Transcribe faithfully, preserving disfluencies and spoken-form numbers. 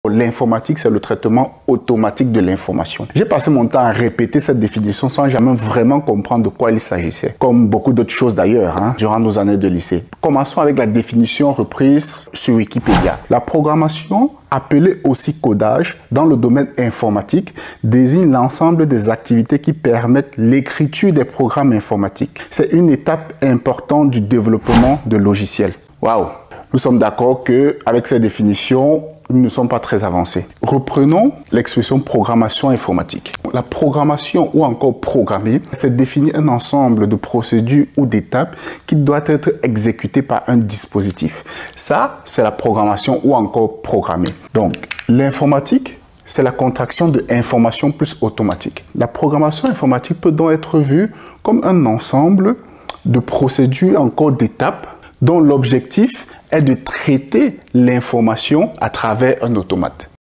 L'informatique, c'est le traitement automatique de l'information. J'ai passé mon temps à répéter cette définition sans jamais vraiment comprendre de quoi il s'agissait, comme beaucoup d'autres choses d'ailleurs, hein, durant nos années de lycée. Commençons avec la définition reprise sur Wikipédia. La programmation, appelée aussi codage, dans le domaine informatique, désigne l'ensemble des activités qui permettent l'écriture des programmes informatiques. C'est une étape importante du développement de logiciels. Waouh! Nous sommes d'accord qu'avec ces définitions, nous ne sommes pas très avancés. Reprenons l'expression programmation informatique. La programmation ou encore programmer, c'est définir un ensemble de procédures ou d'étapes qui doivent être exécutées par un dispositif. Ça, c'est la programmation ou encore programmer. Donc, l'informatique, c'est la contraction de information plus automatique. La programmation informatique peut donc être vue comme un ensemble de procédures, encore d'étapes, dont l'objectif est de traiter l'information à travers un automate.